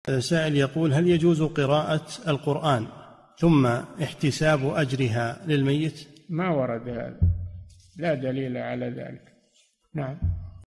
سائل يقول: هل يجوز قراءة القرآن ثم احتساب أجرها للميت؟ ما ورد هذا، لا دليل على ذلك. نعم.